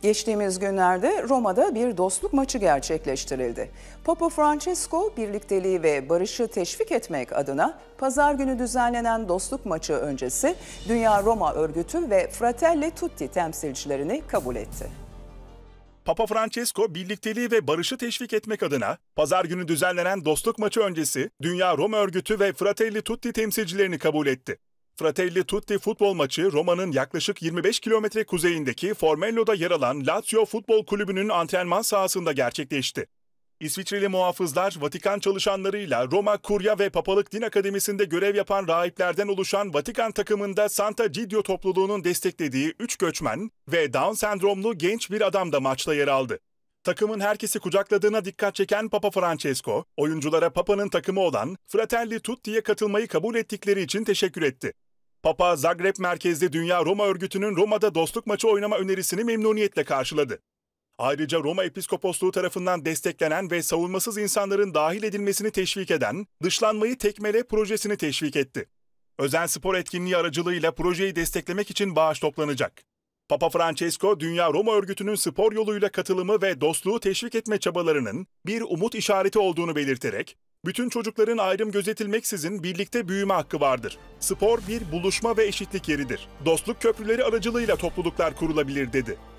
Geçtiğimiz günlerde Roma'da bir dostluk maçı gerçekleştirildi. Papa Francesco, birlikteliği ve barışı teşvik etmek adına pazar günü düzenlenen dostluk maçı öncesi Dünya Roma Örgütü ve Fratelli Tutti temsilcilerini kabul etti. Papa Francesco, birlikteliği ve barışı teşvik etmek adına pazar günü düzenlenen dostluk maçı öncesi Dünya Roma Örgütü ve Fratelli Tutti temsilcilerini kabul etti. Fratelli Tutti futbol maçı Roma'nın yaklaşık 25 kilometre kuzeyindeki Formello'da yer alan Lazio Futbol Kulübü'nün antrenman sahasında gerçekleşti. İsviçreli muhafızlar, Vatikan çalışanlarıyla Roma Kurya ve Papalık Din Akademisi'nde görev yapan rahiplerden oluşan Vatikan takımında Santa Gidio topluluğunun desteklediği 3 göçmen ve Down sendromlu genç bir adam da maçta yer aldı. Takımın herkesi kucakladığına dikkat çeken Papa Francesco, oyunculara Papa'nın takımı olan Fratelli Tutti'ye katılmayı kabul ettikleri için teşekkür etti. Papa, Zagreb merkezli Dünya Roma Örgütü'nün Roma'da dostluk maçı oynama önerisini memnuniyetle karşıladı. Ayrıca Roma Episkoposluğu tarafından desteklenen ve savunmasız insanların dahil edilmesini teşvik eden Dışlanmayı Tekmele projesini teşvik etti. Özel spor etkinliği aracılığıyla projeyi desteklemek için bağış toplanacak. Papa Francesco, Dünya Roma Örgütü'nün spor yoluyla katılımı ve dostluğu teşvik etme çabalarının bir umut işareti olduğunu belirterek, bütün çocukların ayrım gözetilmeksizin birlikte büyüme hakkı vardır. Spor bir buluşma ve eşitlik yeridir. Dostluk köprüleri aracılığıyla topluluklar kurulabilir dedi.